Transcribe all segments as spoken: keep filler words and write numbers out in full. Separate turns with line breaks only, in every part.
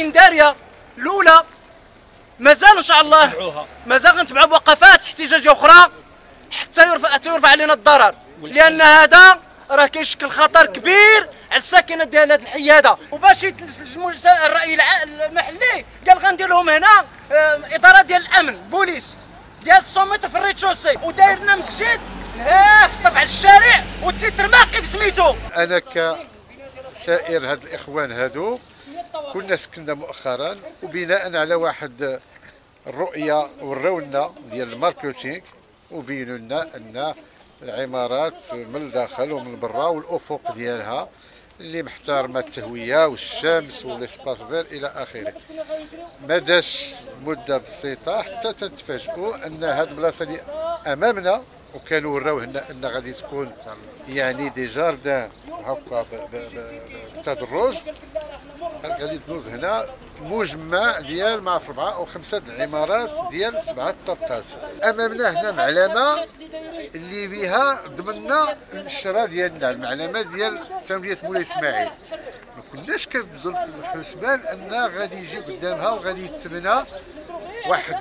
الانذاريه الاولى مازال ان شاء الله مازال غنتبعوا بوقفات احتجاجيه اخرى حتى يرفع يرفع علينا الضرر، لان هذا راه كيشكل خطر كبير على الساكنه ديال هذه الحي هذا. وباش يتلس الراي المحلي قال غندير لهم هنا اداره ديال الامن بوليس ديال الصوميط في الريتشوسي، وداير لنا مسجد ها في طبع الشارع والتيتر ماقي سميتو.
انا كسائر هاد الاخوان هادو كنا سكننا مؤخرا، وبناء على واحد الرؤيه وراونا ديال الماركتينغ وبينوا لنا ان العمارات من الداخل ومن برا والافق ديالها اللي محترمه التهويه والشمس والاسباس فير الى اخره. ما داش مده بسيطه حتى تنتفاجئوا ان هاد البلاصه اللي امامنا وكانوا وراوه لنا ان غادي تكون يعني دي جاردان هكا بالتدرج، غادي تدوز هنا مجمع ديال ما عرف اربعه او خمسه عمارات ديال سبعه طابقات. امامنا هنا معلمه اللي بها ضمننا الشراء ديالنا، المعلمه ديال تنميه مولاي اسماعيل. ما كناش كنبذل في الحسبان ان غادي يجي قدامها وغادي يتبنى واحد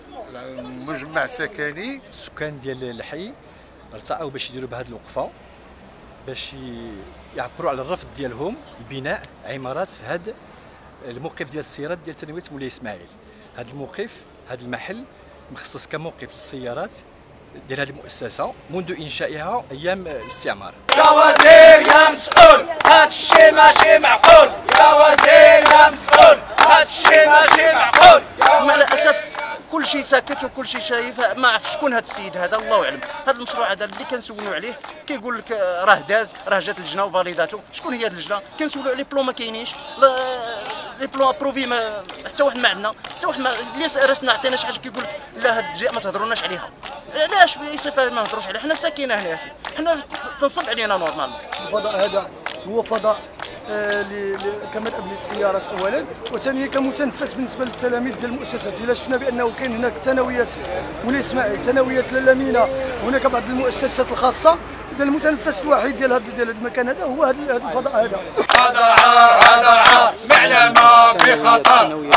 مجمع سكني.
السكان ديال الحي ارتعوا باش يديروا بهذه الوقفه باش يعبروا على الرفض ديالهم لبناء عمارات في هذا الموقف ديال السيارات ديال تنميه مولاي اسماعيل. هذا الموقف هذا المحل مخصص كموقف للسيارات ديال هذه المؤسسه منذ انشائها ايام الاستعمار.
يا وزير يا مسؤول هذا الشيء ماشي معقول، يا وزير يا مسؤول هذا الشيء ماشي معقول. مع الاسف كل شيء ساكت وكل شيء شايف، ما عرف شكون هذا السيد هذا الله اعلم. هذا المشروع هذا اللي كنسولوا عليه كيقول لك راه داز، راه جات اللجنه وفاليداتو. شكون هي هذه اللجنه؟ كنسولوا على لي بلون ما كاينينش، لي بلون ابروفي ما حتى واحد ما عندنا، حتى واحد ما اللي راسنا عطينا شي حاجه كيقول لك لا هاد الجزء ما تهضروناش عليها. علاش بصفه ما نهضروش عليها؟ حنا ساكنين هنا، حنا تنصب علينا نورمالمون.
الفضاء هذا هو فضاء آه كملأ للسيارات اولا، وثانيا كمتنفس بالنسبه للتلاميذ ديال المؤسسات. الا شفنا بانه كاين هناك ثانويات مولاي اسماعيل، ثانويات لاله مينا، وهناك بعض المؤسسات الخاصه، اذا المتنفس الوحيد ديال هذا ديال المكان هذا هو هذا الفضاء هذا.
هذا عار هذا عار معلمه في خطر.